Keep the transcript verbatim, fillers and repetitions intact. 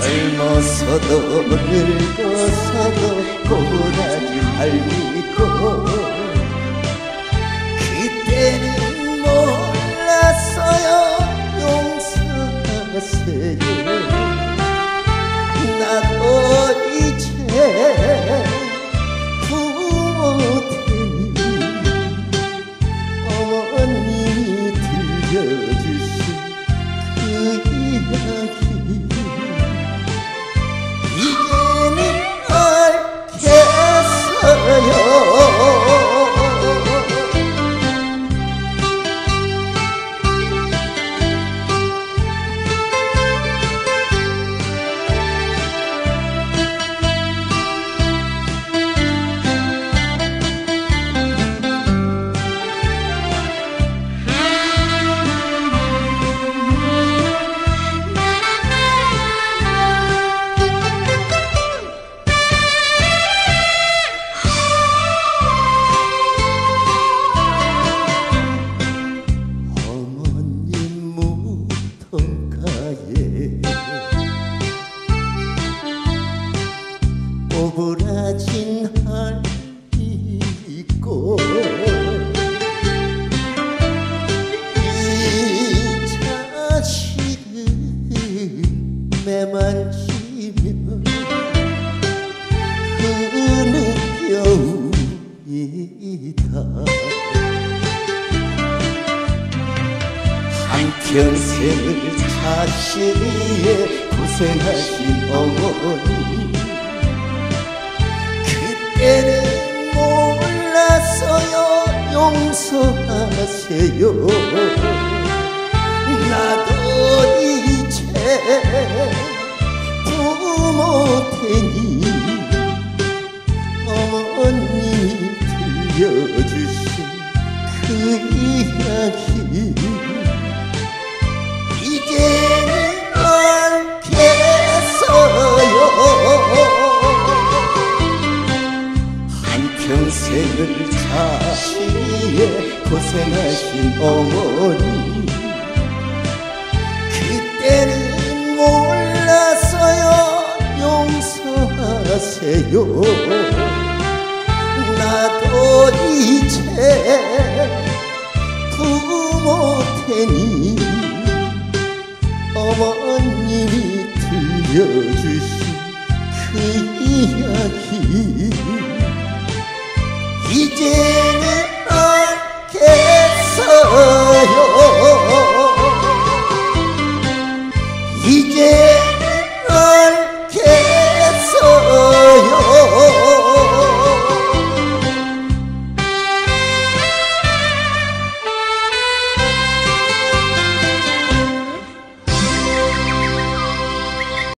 젊어서도 늙어서도 꼬라지 말고 그때는 몰랐어요. 용서하세요. 나도 이제 부모 되니 어머님이 들려주신 그 이야기 이제는 알겠어요. 오브라진 할 있고 이 자식은 매만지면 흐느껴이다. 한평생을 자식 위해 고생하신 어머니 그때는 몰랐어요. 용서하세요. 나도 이제 부모 되니 어머님이 들려주신 그 이야기 이제는 알겠어요. 평생을 자식 위해 고생하신 어머니 그때는 몰랐어요. 용서하세요. 나도 이제 부모 되니 어머님이 들려주신 그 이야기 이제는 알겠어요. 이제